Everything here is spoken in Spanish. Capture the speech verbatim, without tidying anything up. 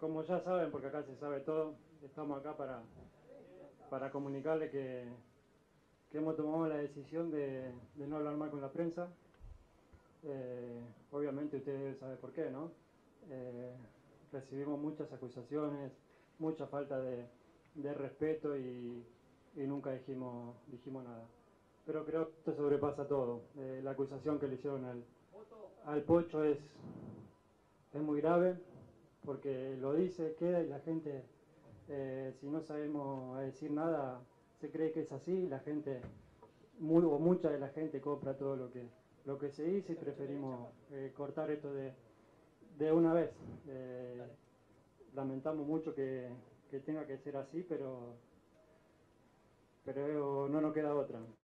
como ya saben, porque acá se sabe todo, estamos acá para, para comunicarle que, que hemos tomado la decisión de, de no hablar más con la prensa. Eh, obviamente ustedes saben por qué, ¿no? Eh, recibimos muchas acusaciones, mucha falta de, de respeto y, y nunca dijimos, dijimos nada. Pero creo que esto sobrepasa todo. Eh, la acusación que le hicieron al, al Pocho es, es muy grave, porque lo dice, queda y la gente, eh, si no sabemos decir nada, se cree que es así, la gente, muy, o mucha de la gente compra todo lo que, lo que se dice y preferimos eh, cortar esto de, de una vez. Eh, lamentamos mucho que, que tenga que ser así, pero, pero no nos queda otra.